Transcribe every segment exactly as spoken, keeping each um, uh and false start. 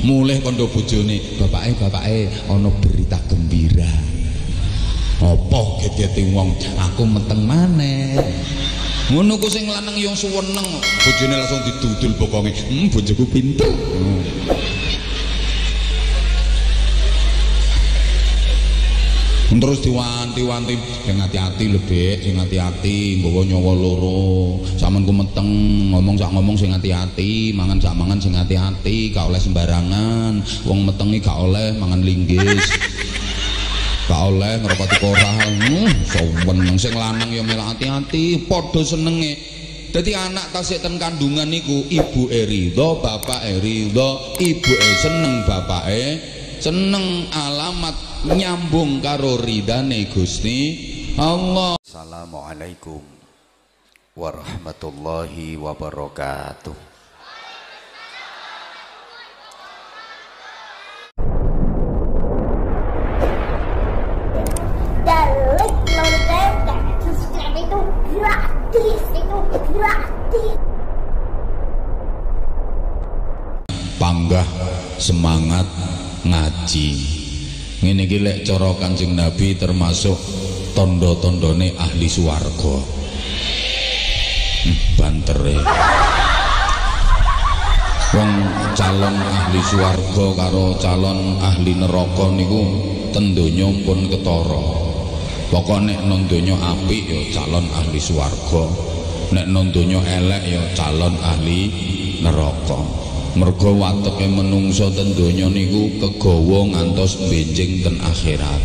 mulih kandha bojone, bapake bapake ana berita gembira. Apa gegete wong, aku meteng maneh. Ngono ku sing lanang yo suweneng, bojone langsung didudul bokonge. Hmm, bojoku pinter. Hmm. Terus diwanti-wanti, sing hati-hati lho Dik, sing hati-hati, nggawa nyawa loro. Sampeyan ku meteng, ngomong sak ngomong sing hati-hati, mangan sak mangan sing hati-hati, gak oleh sembarangan. Wong metengi gak oleh mangan linggis. Gak oleh ngrepoti koral. Hmm, soweneng sing lanang ya melak hati-hati, padha senenge. Dadi anak tasik ten kandungan niku ibuke ridho, bapake ridho, ibuke seneng, bapake seneng, alamat nyambung karo ridane Gusti Allah. Assalamualaikum warahmatullahi wabarakatuh. Like, lonceng, dan subscribe itu gratis, itu gratis. Panggah semangat ngaji. Ngene iki lek cara Kanjeng Nabi termasuk tondo-tondone ahli swarga. Bantere. Wong calon ahli swarga karo calon ahli neraka niku ten donya pun ketara. Pokoke nek nang donya apik ya calon ahli swarga, nek nang donya elek ya calon ahli neraka. Mergo wateke menungso ten donya niku kegawa ngantos benjing ten akhirat.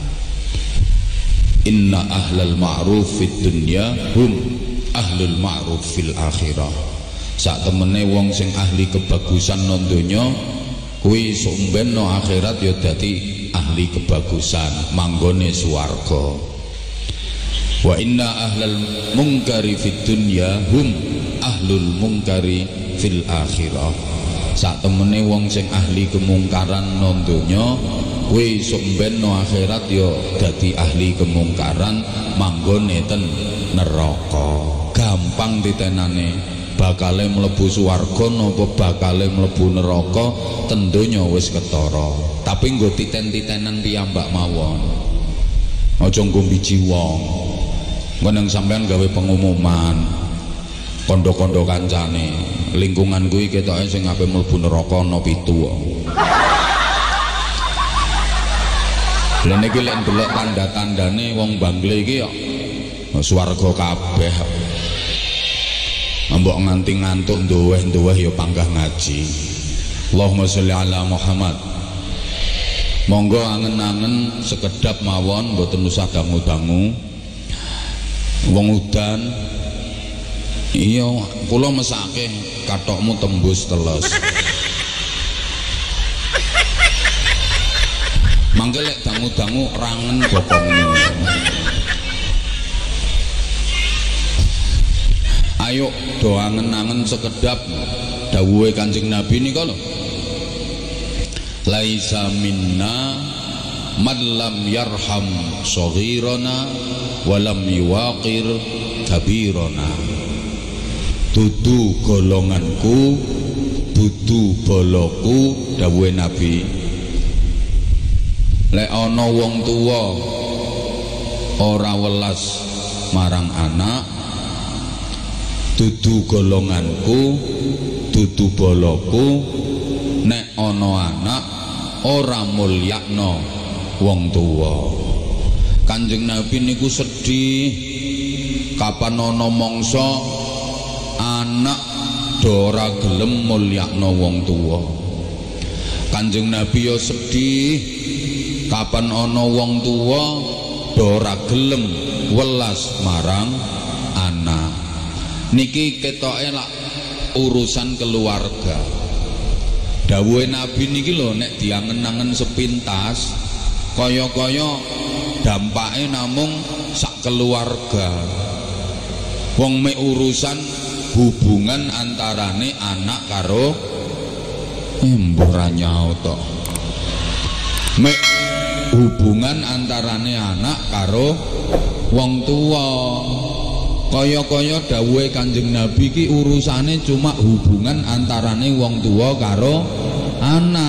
Inna ahlal ma'ruf fid dunya hum ahlul ma'ruf fil akhirah. Sak temene wong sing ahli kebagusan nang donya kuwi sumben nang akhirat ya dadi ahli kebagusan, manggone swarga. Wa inna ahlal munkari fid dunya hum ahlul munkari fil akhirah. Sak temene wong sing ahli kemungkaran nang donya kuwi somben no akhirat ya dadi ahli kemungkaran, manggone ten neraka. Gampang ditenane bakale mlebu swarga napa bakale mlebu neraka ten donya wis ketara. Tapi nggo titen-titenan piyambak mawon. Aja nggo biji wong. Meneng sampean gawe pengumuman. Kondo-kondo kancane, lingkungan kuwi ketoke sing ape mlebu neraka ana pitu. Lha niki lek ndelok tanda-tandane wong Bangle iki ya swarga kabeh. Mbok nganti ngantuk nduweh-nduweh ya panggah ngaji. Allahumma sholli ala Muhammad. Monggo angen-angen sekedap mawon mboten usah dangu-dangu. Wong udan iya, kula mesake kathokmu tembus teles. Mangke lek dangu-dangu rangen bokongmu. Ayo do angen-angen sekedap dawuhe Kanjeng Nabi nika lho. Laisa minna man lam yarham shaghirana wa lam yuwaqir kabirana. Dudu golonganku, dudu boloku, dawuhe Nabi. Lek ana wong tuwa ora welas marang anak, dudu golonganku, dudu boloku. Nek ana anak ora mulyakno wong tuwa. Kanjeng Nabi niku sedih kapan ana mangsa anak dora gelem mulyakno wong tuwa. Kanjeng Nabi yo sedih kapan ana wong tuwa dora gelem welas marang anak. Niki ketoke lak urusan keluarga. Dawuhe Nabi niki lho nek diangen-angen sepintas kaya-kaya dampake namung sak keluarga. Wong mek urusan hubungan antarane anak karo embora nyaut tok. Mek hubungan antarane anak karo wong tua. Kaya-kaya dawuhe Kanjeng Nabi ki urusane cuma hubungan antarane wong tua karo anak.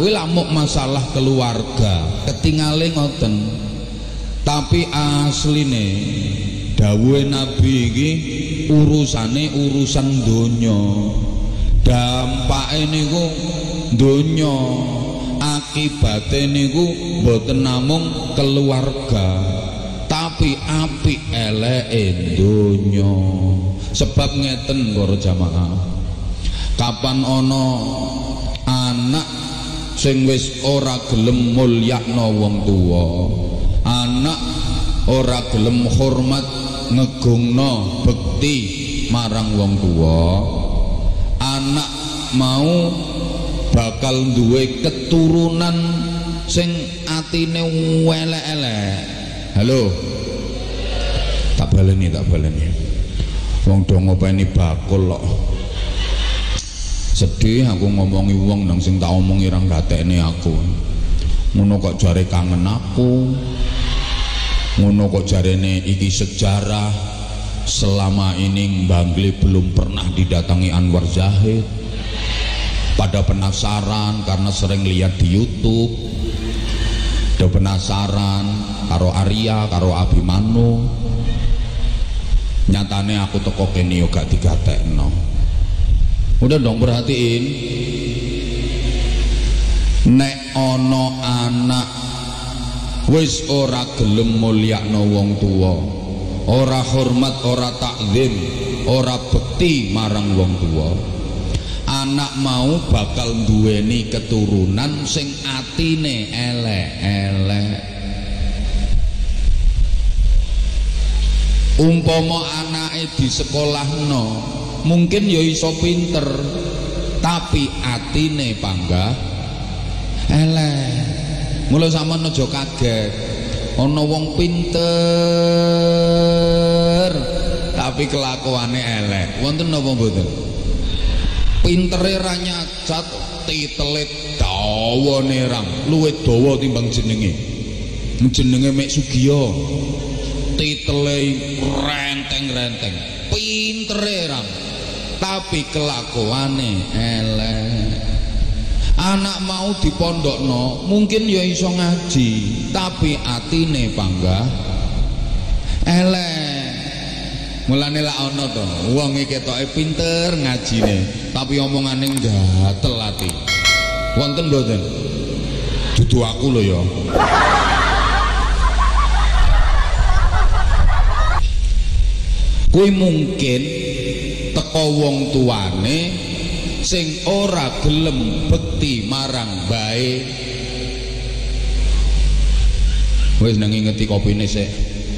kuwi lamuk masalah keluarga ketingale ngoten. Tapi asline dawuhe Nabi iki urusane urusan donya. Dampake niku donya, akibate niku mboten namung keluarga, tapi apik eleke donya. Sebab ngeten para jamaah, kapan ana anak sing wis ora gelem mulyakno wong tuwa, anak ora gelem hormat ngegungno bekti marang wong tuwa, anak mau bakal duwe keturunan sing atine elek-elek. Halo, tak baleni tak baleni wong do ngopeni bakul kok. Sedih aku ngomongi wong nang sing tak omongi ra gatekne aku. Ngono kok jare kangen aku, ngono kok jarene iki sejarah. Selama ini Bangli belum pernah didatangi Anwar Zahid. Pada penasaran karena sering lihat di YouTube. Ada penasaran karo Arya, karo Abimanu. Nyatane aku teko kene yo gak digatekno. Udah dong perhatiin. Nek ana anak wis ora gelem mulyakno wong tuwa, ora hormat, ora takzim, ora bekti marang wong tuwa, anak mau bakal duweni keturunan sing atine elek-elek. Umpama anake di sekolahno mungkin ya iso pinter, tapi atine panggah elek. Mula sampeyan aja kaget ana wong pinter tapi kelakuane elek. Wonten napa mboten? Pintere ra nyacat, titelit dawane rang luwih dawa timbang jenenge. Jenenge mek Sugiyo. Titele renteng-renteng. Pintere rang tapi kelakuane elek. Anak mau dipondokno mungkin ya iso ngaji, tapi atine panggah elek. Mulane lak ana to wong iki ketoke pinter ngajine, tapi omongane gatel ati. Wonten mboten? Dudu aku lho ya. Kuwi mungkin teko wong tuane sing ora gelem bekti marang bae. Wis nang ngeti kopine sik.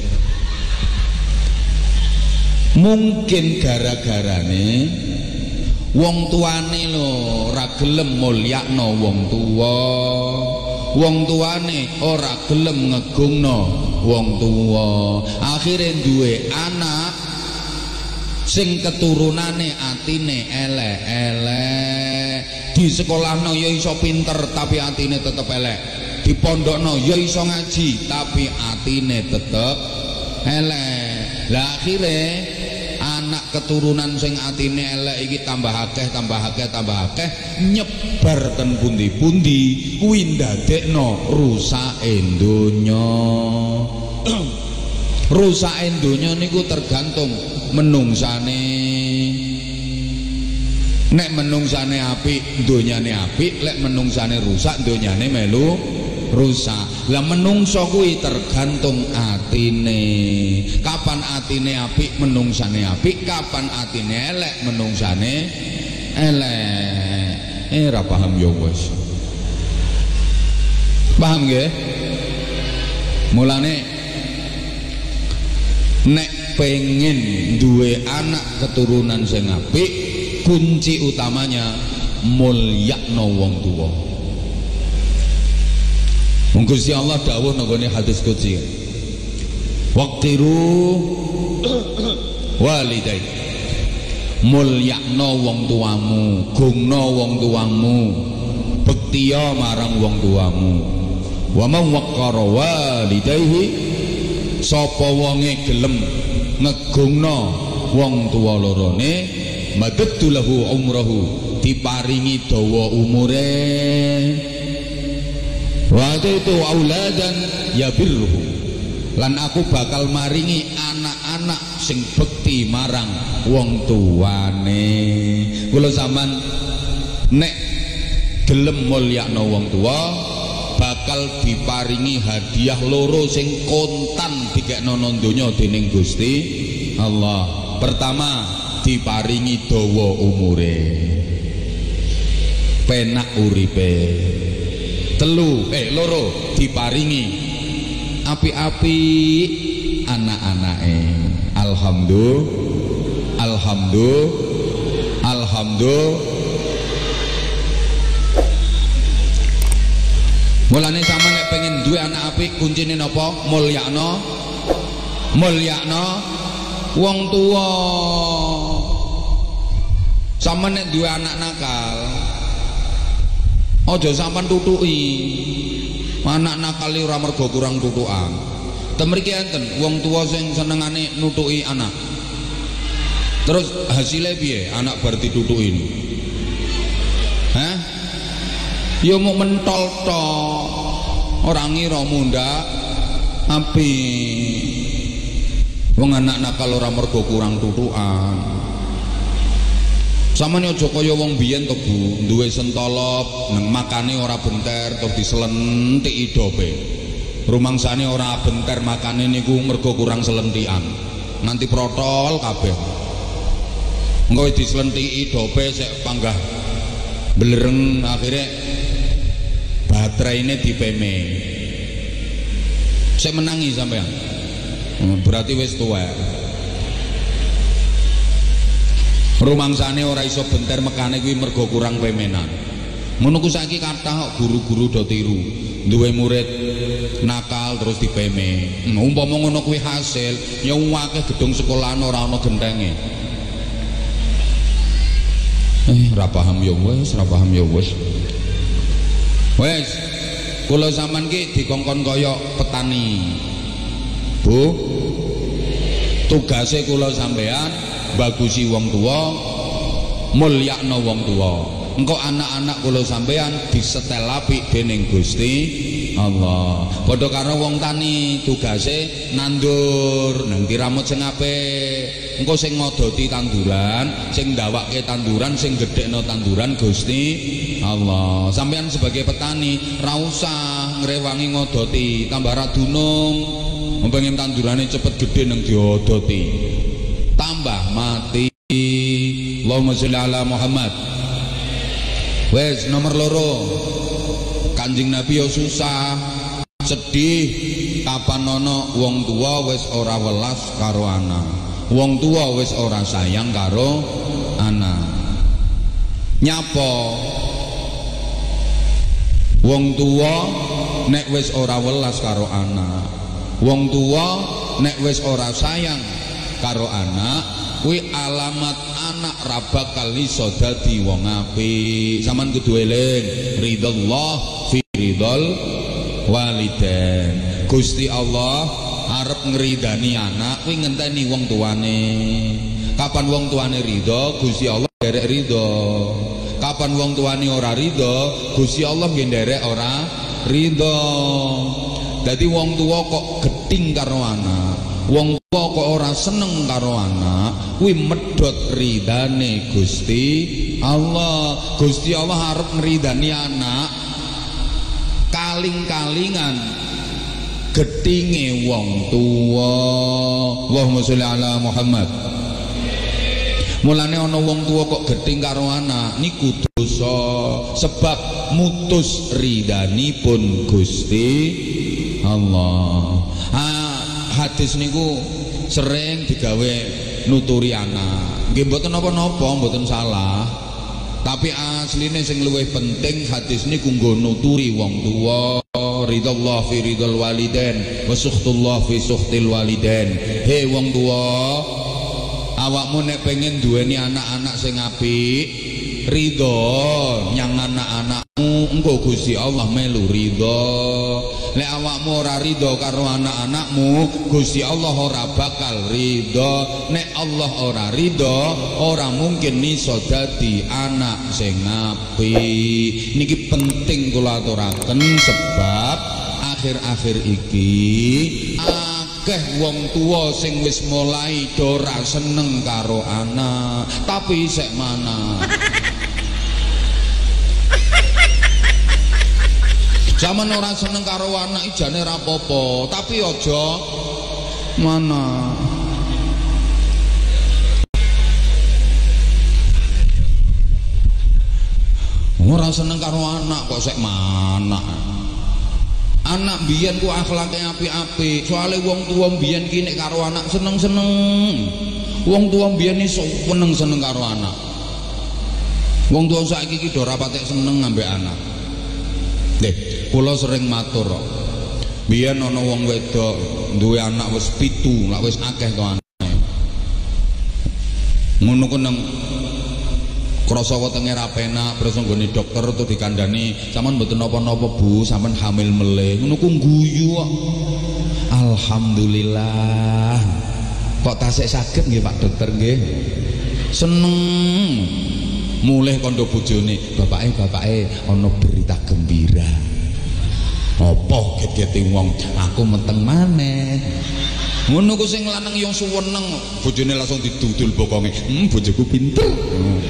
Mungkin gara-garane wong tuane lho ora gelem mulyakno wong tuwa, wong tuane ora gelem ngegungno wong tuwa, akhire duwe anak sing keturunane atine elek-elek. Di sekolahno ya iso pinter tapi atine tetep elek, di pondokno ya iso ngaji tapi atine tetep elek. Lah akhire anak keturunan sing atine elek iki tambah akeh tambah akeh tambah akeh nyebar ten pundi-pundi, kuwi ndadekno rusake donya. Rusake donya niku tergantung menungsane. Nek menungsane apik donyane apik, lek menungsane rusak donyane melu rusak. Lah menungso kuwi tergantung atine. Kapan atine apik menungsane apik, kapan atine elek menungsane elek. Eh ra paham ya wis. Paham nggih? Mulane nek pengen duwe anak keturunan sing apik, kunci utamanya mulyakno wong tuwa. Wong Gusti Allah dawuh nggone hadis qudsi, waqtiru walidai, mulyakno wong tuamu, gungno wong tuamu, bektiya marang wong tuamu. Wa man waqqara walidayhi, sapa wonge gelem ngegungno wong tuwa lorone, madadtu lahu umrahu, diparingi dawa umure. wa itu auladan yabirruhu, lan aku bakal maringi anak-anak sing bekti marang wong tuane. Kula sampean nek gelem mulyakno wong tua bakal diparingi hadiah loro sing kontan dikekno nang donya dening Gusti Allah. Pertama, diparingi dawa umure, penak uripe. Telu eh loro, diparingi api-api anak-anake. Alhamdulillah, alhamdulillah, alhamdulillah. Mulane sama nek pengen duwe anak apik kuncine napa? Mulyakno, mulyakno wong tua. Sama nek duwe anak nakal, aja sampean tutuki. Anak nakal ora mergo kurang tutukan. Temriki enten wong tua sing senengane nutuki anak. Terus hasilnya piye? Anak bar ditutuki. Hah? Ya mau mentol tok, orang ngira mundak api. Wong anak nakal ora mergo kurang tutukan. Samane aja kaya wong biyen to Bu, duwe sentolop, nang makane ora benter terus diselentiki dope. Rumangsane ora benter makane niku mergo kurang selentikan. Nanti protol kabeh. Engko diselentiki dope sik panggah belereng, akhirnya baterai ini dipeme. Saya menangi sampean. Berarti wis tuwa. Rumangsane ora iso benter mekane kuwi mergo kurang pemenan. Ngono ku saiki kathah guru-guru do tiru. Duwe murid nakal terus dipeme. Umpama ngono kuwi hasil, ya akeh gedung sekolahan ora ana gendenge. Eh, ora paham ya wis, ora paham ya wis. Wes, kula sampean ki dikongkon kaya petani. Bu, tugase kula sampean bagusi wong tua, mulyakno wong tua. Engko anak-anak kula sampean disetel apik dening Gusti Allah. Padha karo wong tani tugase nandur nang diramut sing apik. Engko sing ngodoti tanduran, sing ndawake tanduran, sing gedhekno tanduran Gusti Allah. Sampean sebagai petani ra usah ngrewangi ngodoti, tambah ra dunung. Pengen tandurane cepet gede nang diodoti. Tambah mati. Allahumma sholli ala Muhammad. Wes nomor loro. Kanjeng Nabi yo susah, sedih kapan ana wong tua wis ora welas karo anak. Wong tua wis ora sayang karo anak. Nyapa wong tua nek wis ora welas karo anak. Wong tua nek wis ora sayang karo anak, kuwi alamat anak ra bakal iso dadi wong apik. Saman kudu eling ridallah fi ridal walidain. Gusti Allah arep ngridani anak kuwi ngenteni wong tuane. Kapan wong tuane ridho, Gusti Allah nderek ridho. Kapan wong tuane ora ridho, Gusti Allah nggih nderek ora ridho. Dadi wong tua kok geding karo anak, wong tua kok ora seneng karo anak, kuwi medhot ridane Gusti Allah. Gusti Allah arep ngridani anak kaling-kalingan gedinge wong tua. Allahumma sholli ala Muhammad. Mulane ana wong tua kok geding karo anak niku dosa, sebab mutus ridanipun Gusti Allah. Ah, hadis niku sering digawe nuturi anak. Nggih mboten napa-napa, mboten salah. Tapi asline sing luwih penting hadis niku nggo nuturi wong tuwa. Ridallah fi ridal walidain wa sukhtullah fi sukhtil walidain. He wong tuwa, awakmu nek pengen duweni anak-anak sing apik, ridho nyang anak-anakmu engko Gusti Allah melu ridho. Lek awakmu ora ridho karo anak-anakmu Gusti Allah ora bakal ridho. Nek Allah ora ridho ora mungkin iso dadi anak sing apik. Niki penting kula aturaken sebab akhir-akhir iki akeh wong tua sing wis mulai do ora seneng karo anak tapi sek mana zaman ora seneng karo anak ijane ra apa-apa tapi aja mana ora seneng karo anak kok sek mana. Anak biyen ku akhlaknya apik-apik. Soale wong tua biyen ki nek karo anak seneng-seneng. Wong tua biyen iso seneng-seneng karo anak. Wong tua saiki ki do ora patek seneng ambek anak. Nggih, kula sering matur kok. Biyen ana wong wedok duwe anak wis pitu, lak wis akeh to anake. Ngono ku nang krasa wetenge ra penak, terus nggone dokter tuh dikandani, sampean mboten napa-napa Bu, sampean hamil meleh. Ngono ku guyu kok. Alhamdulillah. Kok tasik saged nggih Pak Dokter nggih. Seneng. Mulih kandha bojone, bapake bapake ana berita gembira. Apa get-gete wong, aku meteng maneh. Ngono ku sing lanang yang suweneng, bojone langsung didudul bokonge. Hmm, bojoku pinter. Hmm.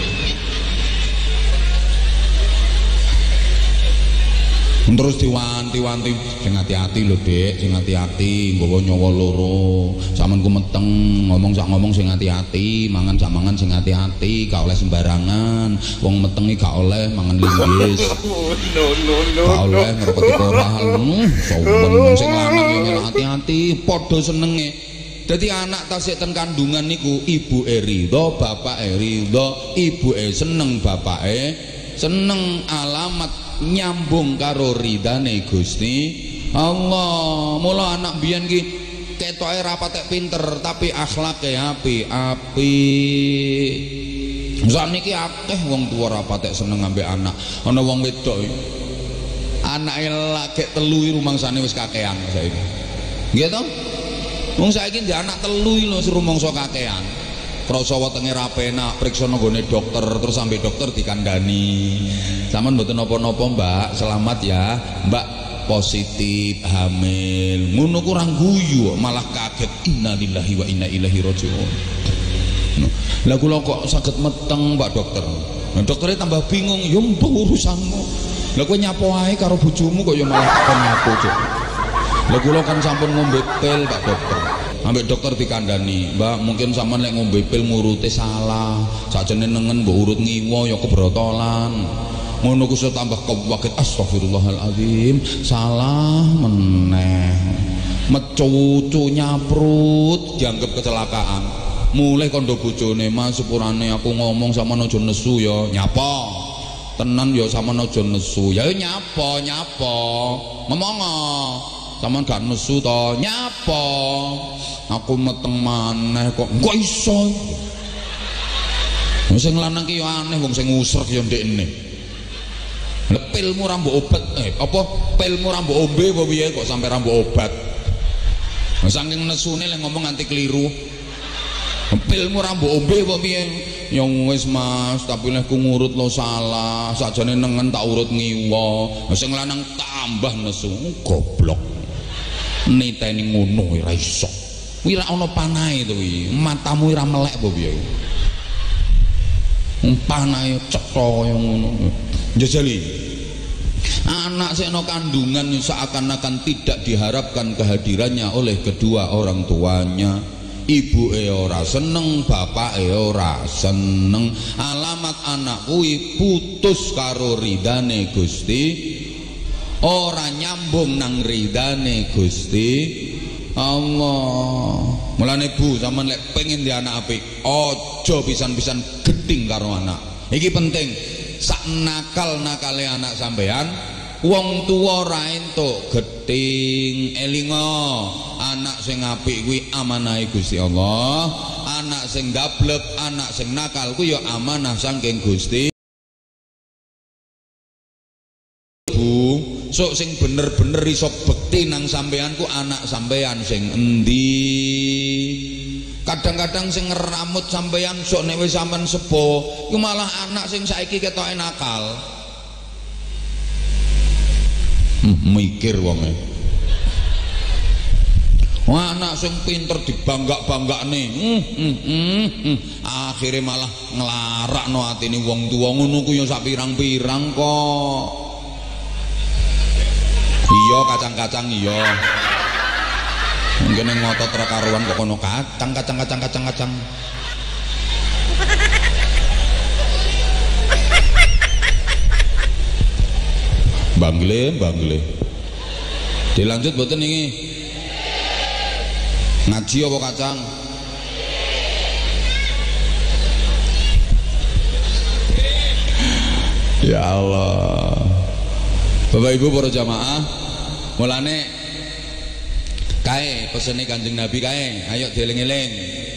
Terus diwanti-wanti sing hati-hati lho Dik, sing hati-hati nggawa nyawa loro. Sampeyan ku meteng ngomong sak ngomong sing hati-hati, mangan sak mangan sing hati-hati, gak oleh sembarangan. Wong metengi gak oleh mangan linggis. No no no. Gak oleh ngrepeti koral. Sawen sing lanang yo hati-hati, padha senenge. Dadi anak tasik ten kandungan niku ibuke ridho, bapake ridho, ibuke seneng, bapake seneng, alamat nyambung karo ridane Gusti Allah. Mula anak biyen ki ketoke ra patek pinter tapi akhlake apik-apik. Saniki akeh wong tuwa ra patek seneng ambek anak. Ana wong wedok anake lagi telu rumangsane wis kakean saiki. Nggih to? Wong saiki ndek anak telu lho rumangsa kakean. Krasa wetenge ra penak, priksa nggone dokter, terus sampai dokter dikandani. Sampeyan mboten napa-napa, Mbak, selamat ya. Mbak positif hamil. Ngono kurang guyu, malah kaget. Innalillahi wa inna ilaihi rajiun. Lah kula kok saged meteng, Mbak dokter. Nah, dokternya tambah bingung, ya mbok urusanmu. Lah kowe nyapo ae karo bojomu kok ya malah kon nyapo, Cuk. Lah kula kan sampun ngombe pil, Pak dokter. Ambek dokter dikandani, Mbak mungkin sampean lek ngombe pil ngurute salah. Sakjane nengen mbok urut ngiwa ya kebrotolan. Ngono ku tambah kaget, astagfirullahalazim, salah meneh. Mecucu nyaprut dianggap kecelakaan. Mulai kandha bojone, Mas sepurane aku ngomong sama aja nesu ya. Nyapa? Tenan ya sama aja nesu. Ya nyapa, nyapa. Ngomong sampean gak nesu to, nyapa? Aku meteng maneh kok kok iso. Wong sing lanang ki yo aneh, wong sing ngusrek yo ndekne. Lha pilmu ra mbok obat, eh apa pilmu ra mbok ombe apa piye kok sampe ra mbok obat. Saking nesune lek ngomong nganti kliru. Pilmu ra mbok ombe apa piye? Ya wis Mas, tapi lek ku ngurut lo salah, sakjane nengen tak urut ngiwa. Sing lanang tambah nesu, goblok. Niteni ngono ora iso. Kuwi ra ana panahe to kuwi. Matamu ora melek apa piye? Panahe cetha kaya ngono. Njajali. Anak sing ana kandungan seakan-akan tidak diharapkan kehadirannya oleh kedua orang tuanya. Ibuke ora seneng, bapake ora seneng. Alamat anak kuwi putus karo ridane Gusti. Ora nyambung nang ridane Gusti Allah. Mulane Bu, sampean lek pengen di anak apik, aja pisan-pisan geding karo anak. Iki penting. Sak nakal-nakale anak sampean, wong tuwa ora entuk geding. Elinga, anak sing apik kuwi amanahe Gusti Allah. Anak sing gablek, anak sing nakal kuwi ya amanah saking Gusti Bu, sok sing bener-bener iso bekti nang sampean ku anak sampean sing endi. Kadang-kadang sing ngeramut sampean sok nek wis sampean sepo, iku malah anak sing saiki ketoke nakal. Hmm, mikir wonge. Wah, anak sing pinter dibanggak-banggakne. Hmm, hmm, hmm, hmm. Akhire malah nglarakno atine wong tuwa ngono ku ya sak pirang-pirang kok. Iya kacang-kacang iya. Mungkin ngotot ra karuan kok kono kacang kacang kacang kacang kacang. Bangle, bangle. Dilanjut mboten iki. Ngaji apa kacang? Ya Allah. Bapak Ibu para jamaah, mulane kae pesene Kanjeng Nabi kae, ayo dieling-eling.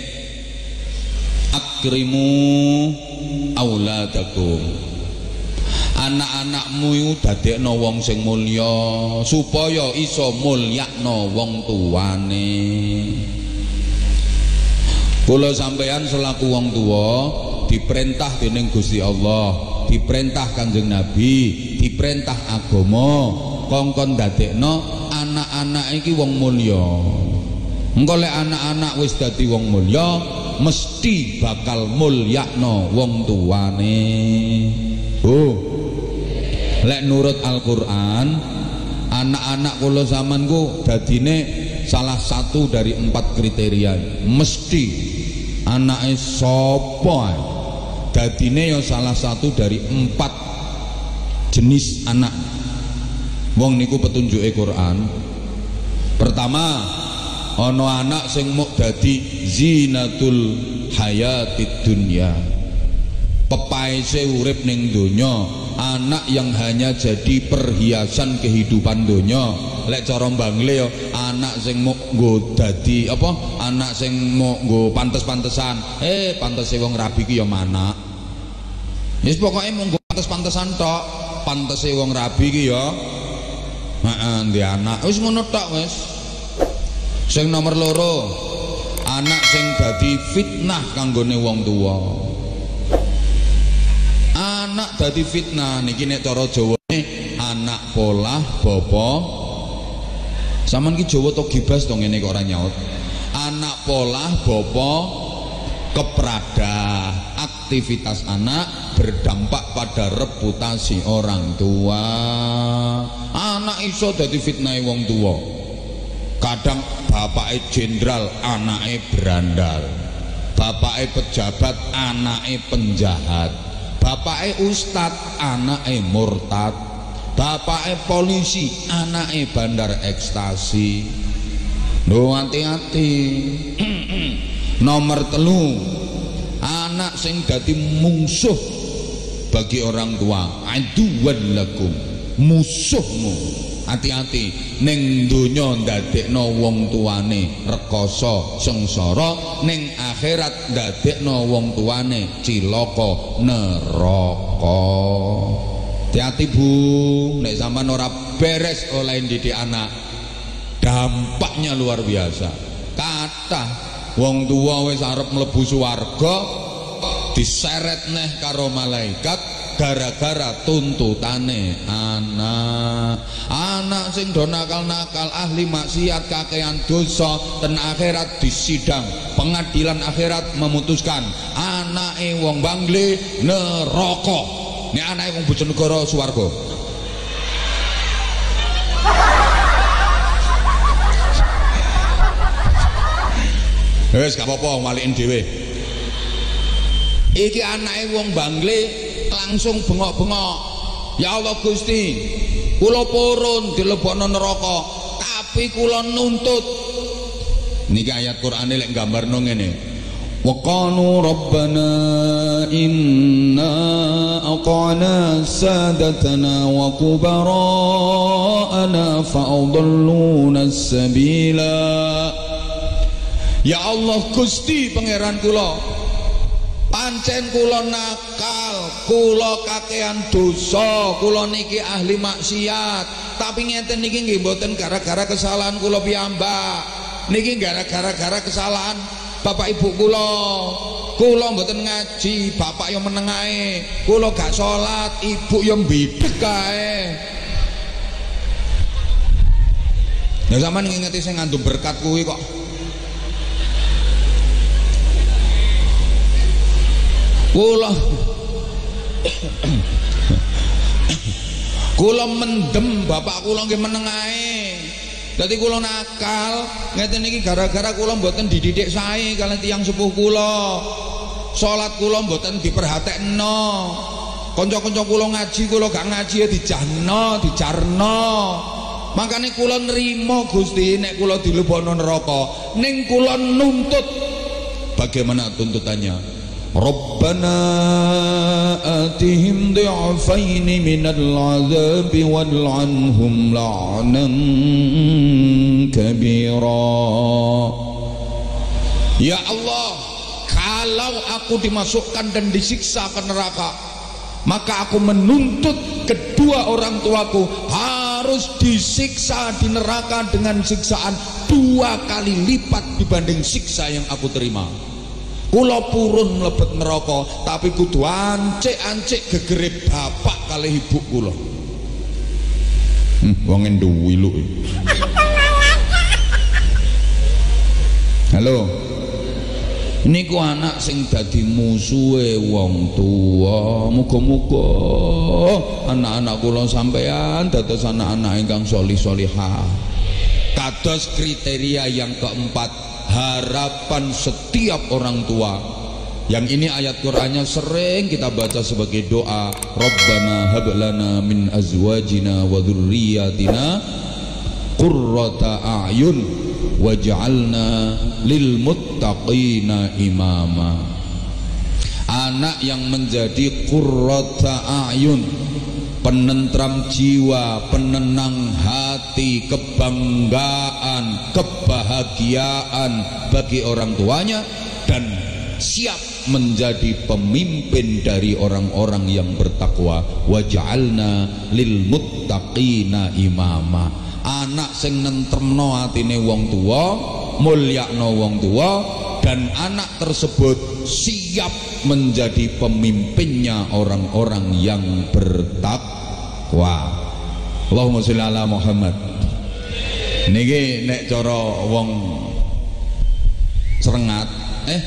Akrimu auladakum. Anak-anakmu iku dadekno wong sing mulya supaya iso mulyakno wong tuane. Kula sampeyan selaku wong tuwa diperintah dening Gusti Allah, diperintah Kanjeng Nabi, diperintah agama kongkon dadekno anak-anak iki wong mulya. Engko lek anak-anak wis dadi wong mulya mesti bakal mulyakno wong tuane. Oh, lek nurut Al-Qur'an anak-anak kula zamanku dadine salah satu dari empat kriteria. Mesti anake sapa dadine ya salah satu dari empat jenis anak. Wong niku petunjuke Quran. Pertama, ana anak sing muk dadi zinatul hayatid dunya. Pepaese urip ning donya, anak yang hanya jadi perhiasan kehidupan donya. Lek cara Bangle ya anak sing muk nggo dadi apa? Anak sing muk nggo pantes-pantesan. Eh, pantese wong rabi ki ya manak. Wis pokoke mung nggo pantes-pantesan tok. Pantese wong rabi ki ya heeh, ndek anak. Wis ngono tok wis. Sing nomor loro, anak sing dadi fitnah kanggone wong tuwa. Anak dadi fitnah niki nek cara Jawane anak polah bapa. Saman ki Jawa to gibas to ngene kok ora nyaut. Anak polah bapa keprada. Aktivitas anak berdampak pada reputasi orang tua. Anak iso dadi fitnahe wong tuwa. Kadang bapake jenderal, anake berandal. Bapake pejabat, anake penjahat. Bapake ustad, anake murtad. Bapake polisi, anake bandar ekstasi. Lho hati-hati. Nomor telu, anak sing dadi mungsuh bagi orang tua. Aduwan lakum, musuhmu. Hati-hati ning donya ndadekno wong tuane rekoso sengsara, ning akhirat ndadekno wong tuane cilaka neraka. Hati-hati Bu, nek sampean ora beres oleh didik anak, dampaknya luar biasa. Kathah wong tua wis arep mlebu swarga diseret neh karo malaikat gara-gara tuntutane anak. Anak sing do nakal-nakal, ahli maksiat, kakean dosa, ten akhirat disidang pengadilan akhirat memutuskan anake wong Bangle neraka, nek anake wong Bojonegoro swarga. Wis gak apa-apa walikin dhewe. Iki anake wong Bangle langsung bengok-bengok, ya Allah Gusti, kula purun dilebokno neraka, tapi kula nuntut. Niki ayat Qur'ane lek gambarno ngene. Wa qalu rabbana inna ata'na sadatana wa kubara'ana fa'adalluna as-sabila. Ya Allah Gusti pangeran kula, pancen kula nakal, kula kakean dosa, kula niki ahli maksiat, tapi ngeten niki nggih mboten gara-gara kesalahan kula piyambak, niki gara-gara kesalahan bapak ibu kula. Kula mboten ngaji, bapak yo meneng ae, kula gak salat, ibu yo mbideg kae. Ya sampean ngingeti sing ngandung berkat kuwi kok. Kula kula mendem bapak kula nggih meneng ae. Dadi kula nakal ngeten iki gara-gara kula mboten dididik sae kalian tiyang sepuh kula. Salat kula mboten diperhatekno. Kanca-kanca kula ngaji kula gak ngaji ya dijahno, dijarno. Makane kula nrimo Gusti nek kula dilebokno neraka, ning kula nuntut. Bagaimana tuntutannya? Rabbana atihim dhi'afaini minal 'adzabi wal'anhum la'nan kabira. Ya Allah, kalau aku dimasukkan dan disiksa ke neraka, maka aku menuntut kedua orang tuaku harus disiksa di neraka dengan siksaan dua kali lipat dibanding siksa yang aku terima. Kula purun mlebet neraka, tapi kudu ancik-ancik gegere bapak kali ibu kula. Hmm, wong nduwi lho. Halo. Niku anak sing dadi musuhe wong tua. Muga-muga anak-anak kula sampean dados anak-anak ingkang sholih-sholihah. Kados kriteria yang keempat, harapan setiap orang tua. Yang ini ayat Qur'annya sering kita baca sebagai doa, Rabbana hab lana min azwajina wa dzurriyyatina qurrata a'yun waj'alna lil muttaqina imama. Anak yang menjadi qurrata a'yun, penentram jiwa, penenang hati, kebanggaan, kebahagiaan bagi orang tuanya, dan siap menjadi pemimpin dari orang-orang yang bertakwa. Waj'alna lil muttaqina imama. Anak sing nentremno atine wong tua, mulyakno wong tua, dan anak tersebut siap menjadi pemimpinnya orang-orang yang bertakwa. Allahumma sholli ala Muhammad. Niki nek cara wong Serengat, eh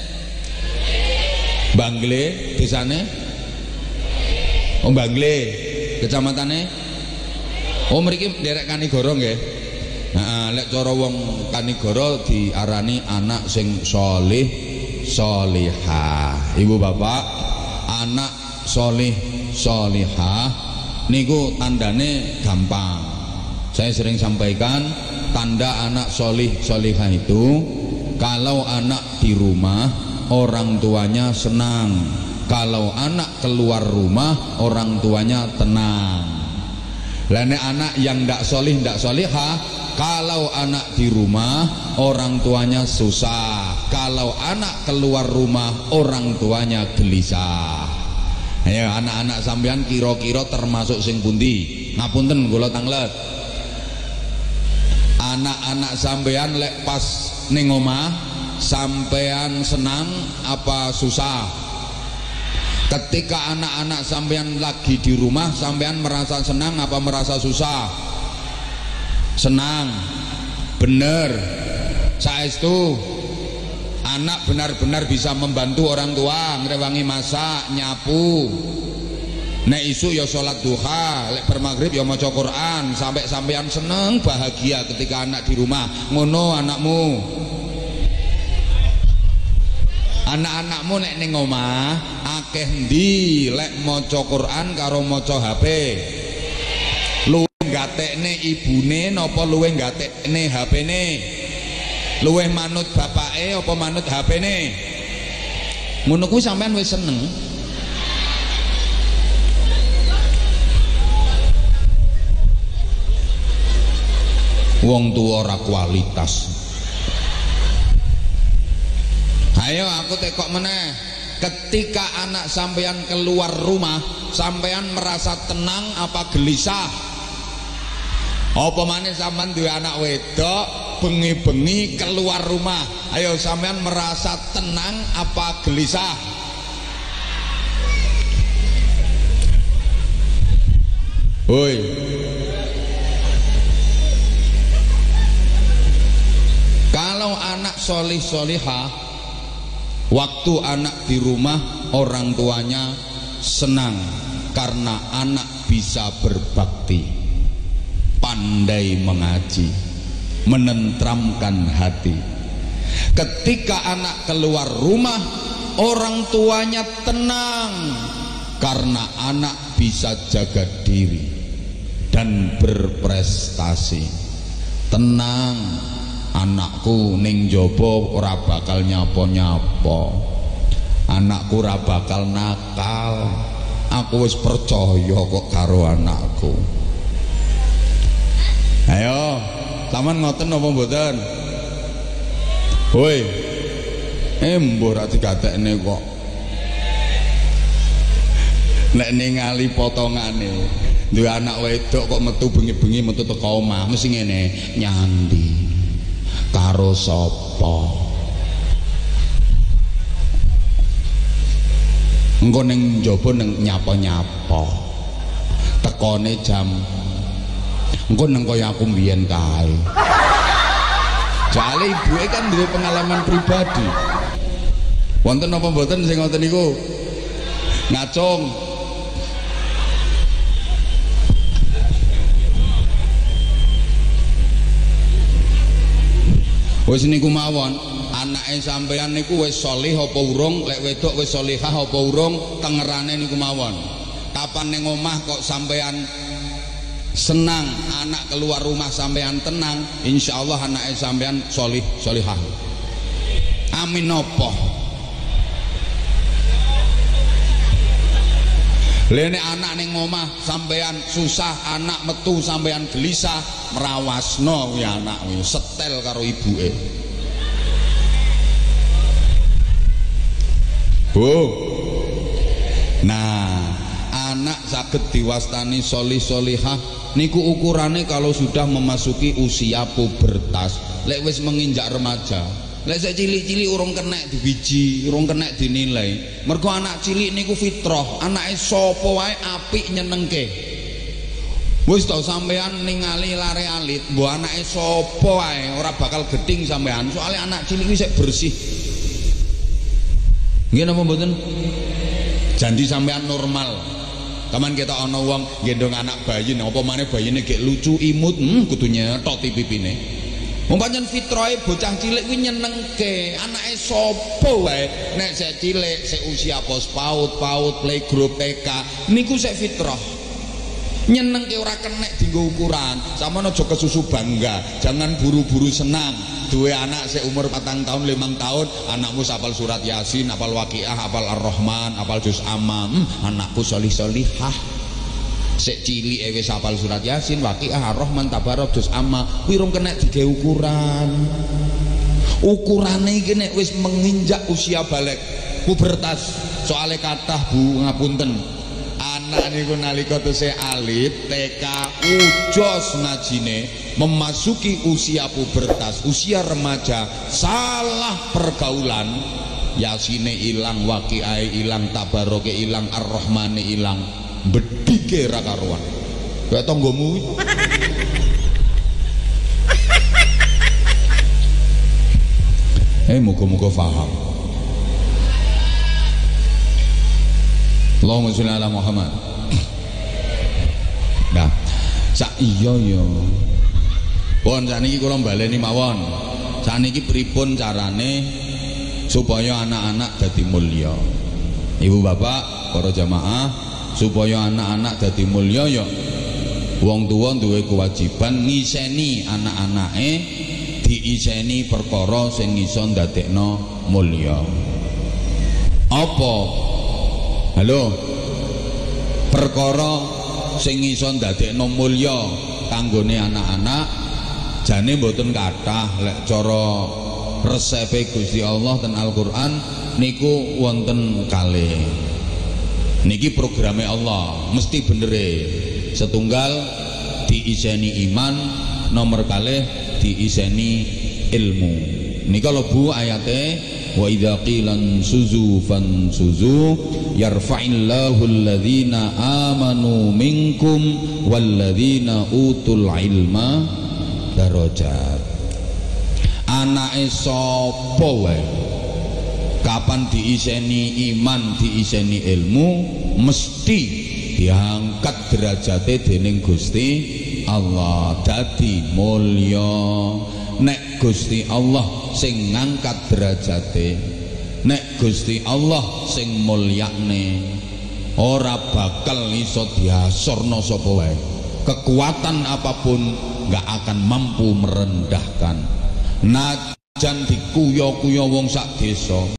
Bangle desane, oh Bangle kecamatannya, oh mriki derek Kanigoro nggih. Nah, lek cara wong Kanigoro diarani anak sing sholih sholihah. Ibu bapak, anak sholih sholihah niku tandane gampang. Saya sering sampaikan, tanda anak sholih sholihah itu kalau anak di rumah orang tuanya senang, kalau anak keluar rumah orang tuanya tenang. Lah nek anak yang ndak sholih ndak sholihah, kalau anak di rumah orang tuanya susah, kalau anak keluar rumah orang tuanya gelisah. Ayo anak-anak sampean kira-kira termasuk sing pundi? Ngapunten kula tanglet. Anak-anak sampean lek pas ning omah sampean senang apa susah? Ketika anak-anak sampean lagi di rumah sampean merasa senang apa merasa susah? Senang. Bener. Saestu anak benar-benar bisa membantu orang tua, ngrewangi masak, nyapu. Nek isu ya sholat duha, lek bermaghrib ya maca Quran, sampai sampean seneng bahagia ketika anak di rumah. Ngono anakmu. Anak-anakmu nek ning omah akeh ndi lek maca Quran karo maca H P? Luwih gatekne ibune napa luwih gatekne H P-ne? Luwih manut bapake apa manut H P-ne? Ngono kuwi sampean wis seneng. Wong tua ora kualitas. Ayo aku tekok meneh. ketika anak sampean keluar rumah, sampean merasa tenang apa gelisah? Apa maneh sampean duwe anak wedok bengi-bengi keluar rumah, ayo sampean merasa tenang apa gelisah? Woi, kalau anak solih solihah, waktu anak di rumah orang tuanya senang karena anak bisa berbakti, pandai mengaji, menenteramkan hati. Ketika anak keluar rumah, orang tuanya tenang karena anak bisa jaga diri dan berprestasi. Tenang, anakku ning jopo ora bakal nyapa-nyapa, anakku ora bakal nakal, aku wis percaya kok karo anakku. Ayo, taman ngoten apa mboten? Woi, eh mbok ra digatekne kok. Nek ningali potongane, duwe anak wedok kok metu bengi-bengi metu teko omah, mesti ngene, nyandi karo sapa? Engko ning njaba ning nyapa-nyapa. Tekone jam engko nang kaya aku mbiyen kae. Jale ibuke kan duwe pengalaman pribadi. Wonten apa mboten sing ngoten niku? Ngacung. Wis niku mawon, anake sampeyan niku wis solih apa urung, lek wedok wis solihah apa urung, tengerane niku mawon. Kapan ning omah kok sampeyan senang, anak keluar rumah sampeyan tenang, insyaallah anake sampeyan solih solihah. Amin napa? Lene anak ning omah sampeyan susah, anak metu sampeyan gelisah, merawasno kuwi anak kuwi setel karo ibuke. Bu. Nah, anak saged diwastani solih solihah niku ukurane kalau sudah memasuki usia pubertas. Lek wis menginjak remaja, lek sik cilik-cilik urung kenek dibiji, urung kenek dinilai. Mergo anak cilik niku fitrah, anake sapa wae apik nyenengke. Wis to sampean ningali lare alit, mbok anake sapa wae ora bakal gedhing sampean, soalnya anak cilik wis bersih. Nggih napa mboten? Janji sampean normal. Taman kita ana wong gendong anak bayi, apa maneh bayine gek lucu imut, hmm kudu nyetok pipine. Wong pancen fitrahe bocah cilik kuwi nyenengke, anake sapa wae nek sik cilik, sik usia pos paut, paut, playgroup, T K, niku sik fitrah. Nyenengke ora kenek dienggo ukuran. Sampeyan aja kesusu bangga, jangan buru-buru senang. Duwe anak sik umur patang tahun, limang tahun, anakmu hafal surat Yasin, hafal Waqiah, hafal Ar-Rahman, hafal juz amma. Hmm, anakku solih-solihah. Sik cilik wis hafal surat Yasin, Waqiah, Ar-Rahman, Tabarok, juz amma, kuwi rung kenek dige ukuran. Ukurane iki nek wis menginjak usia balik pubertas, soale kathah Bu ngapunten. Anak niku nalika tesih alit T K ujos ngajine, memasuki usia pubertas, usia remaja, salah pergaulan, Yasine ilang, Waqiah ilang, Tabaroke ilang, Ar-Rahmane ilang, bedike ra karuan. Kaya tanggomu. Eh muga-muga paham. Allahumma sholli ala Muhammad. Nah, sak iya ya. Pun sakniki kula baleni mawon. Sakniki pripun carane supaya anak-anak dadi mulya? Ibu bapak, para jamaah, supaya anak-anak dadi mulya ya wong tuwa duwe kewajiban ngiseni anak-anake, diiseni perkara sing iso ndadekno mulya. Apa? Halo, perkara sing iso ndadekno mulya kanggone anak-anak jane mboten kathah. Lek cara resepe Gusti Allah ten Al-Qur'an niku wonten kalih. Niki programnya Allah, mesti bener. Setunggal diiseni iman, nomor kalih diiseni ilmu. Niki kalau bu ayate wa idza qilan suzu fan suzu yarfa'illahu alladhina amanu minkum walladzina utul ilma darajat. Anake sapa wae kapan diiseni iman diiseni ilmu mesti diangkat derajate dening Gusti Allah dadi mulya. Nek Gusti Allah sing ngangkat derajate, nek Gusti Allah sing mulyakne, ora bakal iso diasorno sapa wae. Kekuatan apapun gak akan mampu merendahkan. Najan dikuyo-kuyo wong sak desa